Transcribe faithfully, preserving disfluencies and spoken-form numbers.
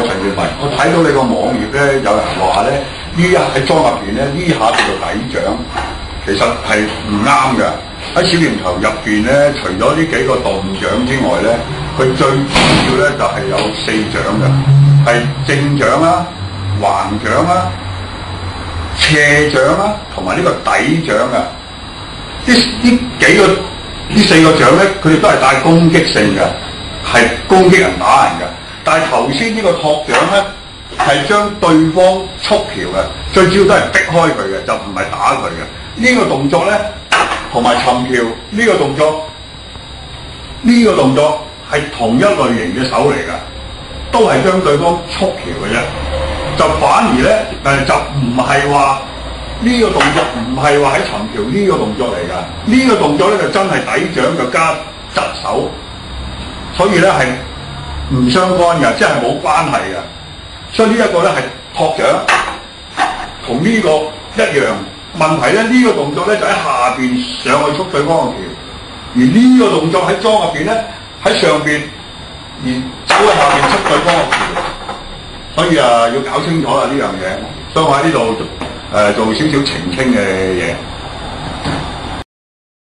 陳建文，我睇到你個網頁咧，有人話咧呢一喺裝入邊咧，呢下叫做底掌，其實係唔啱嘅。喺小念頭入邊咧，除咗呢幾個動掌之外咧，佢最主要咧就係、是、有四掌嘅，係正掌啦、橫掌啦、斜掌啦，同埋呢個底掌嘅。呢呢幾個呢四個掌咧，佢哋都係帶攻擊性嘅，係攻擊人打人嘅。但係頭先呢個托掌咧，係將對方束橋嘅，最主要都係逼開佢嘅，就唔係打佢嘅。呢、這個動作咧，同埋尋橋呢個動作，呢、這個動作係同一類型嘅手嚟㗎，都係將對方束橋嘅啫。就反而咧誒，就唔係話呢個動作唔係話喺尋橋呢個動作嚟㗎。呢、這個動作咧就真係底掌就加側手，所以咧係唔相干嘅，即係冇關係嘅。所以呢一個咧係托掌，同呢個一樣。問題咧，呢、這個動作咧就喺下邊上去束對方嘅橋，而呢個動作喺莊入邊咧喺上邊，而走喺下邊束對方嘅橋。所以啊，要搞清楚啦呢樣嘢。所以我喺呢度誒做少少澄清嘅嘢。